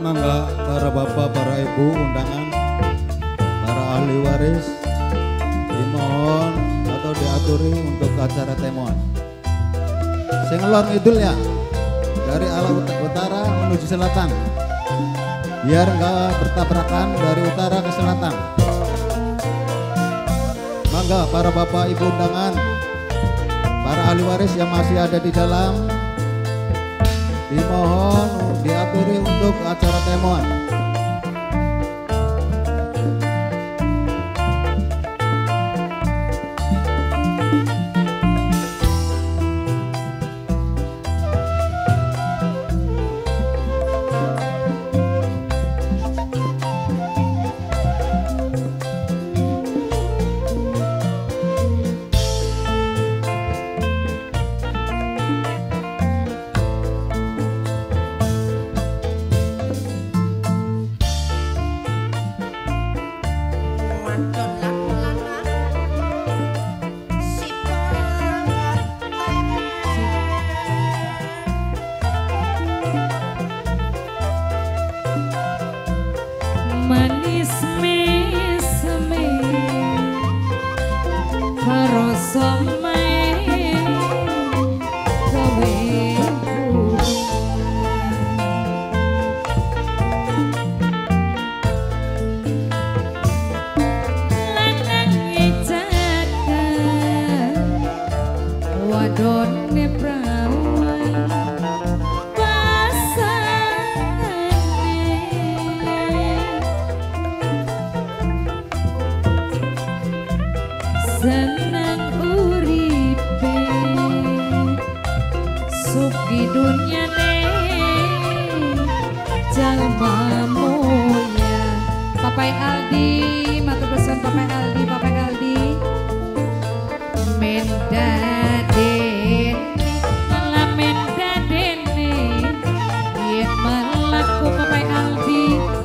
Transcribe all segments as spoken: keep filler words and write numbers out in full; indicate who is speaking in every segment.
Speaker 1: Mangga para bapak, para ibu, undangan, para ahli waris dimohon atau diaturi untuk acara temuan. Singelor ngidul ya, dari arah utara menuju selatan, biar enggak bertabrakan dari utara ke selatan. Mangga para bapak ibu undangan, para ahli waris yang masih ada di dalam, dimohon diaturi untuk acara temuan.
Speaker 2: Manis mesme karo some gawe lanang ijaka wadone prawan senang uripe suki dunyane jalma mulia. Papai Aldi matur pesan Papai Aldi, Papai Aldi mendaden malah mendadene yen melaku Papai Aldi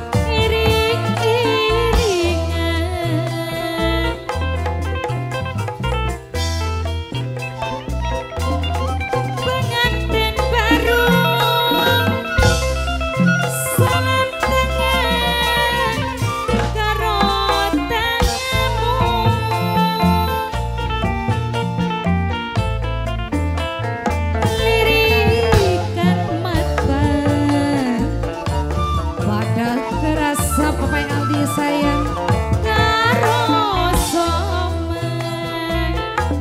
Speaker 2: Papai Aldi sayang karo soman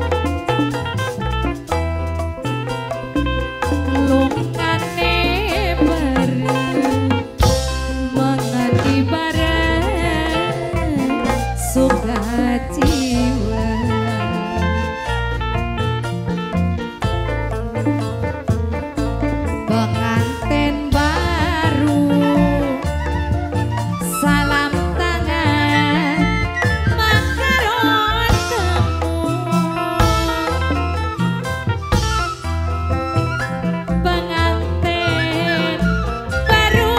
Speaker 2: lungkane bareng mengati bareng suka jiwa pengantin baru salam tangan makaron temu pengantin baru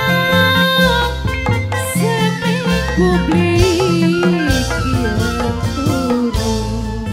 Speaker 2: seminggu blik turun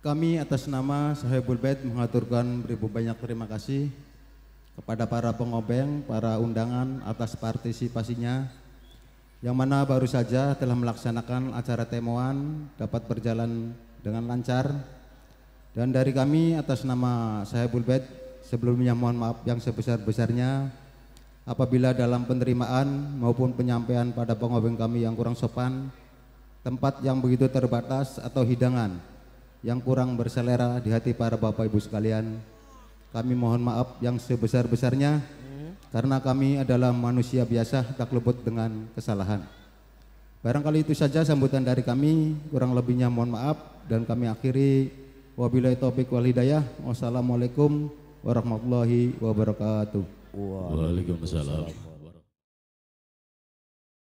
Speaker 1: Kami atas nama Sahibul Bait mengaturkan beribu banyak terima kasih kepada para pengobeng, para undangan atas partisipasinya, yang mana baru saja telah melaksanakan acara temuan dapat berjalan dengan lancar. Dan dari kami atas nama Sahibul Bait sebelumnya mohon maaf yang sebesar-besarnya apabila dalam penerimaan maupun penyampaian pada pengobeng kami yang kurang sopan, tempat yang begitu terbatas atau hidangan yang kurang berselera di hati para bapak ibu sekalian, kami mohon maaf yang sebesar-besarnya karena kami adalah manusia biasa tak luput dengan kesalahan. Barangkali itu saja sambutan dari kami, kurang lebihnya mohon maaf dan kami akhiri wabillahi taufik wal hidayah. Wassalamualaikum warahmatullahi wabarakatuh.
Speaker 3: Waalaikumsalam.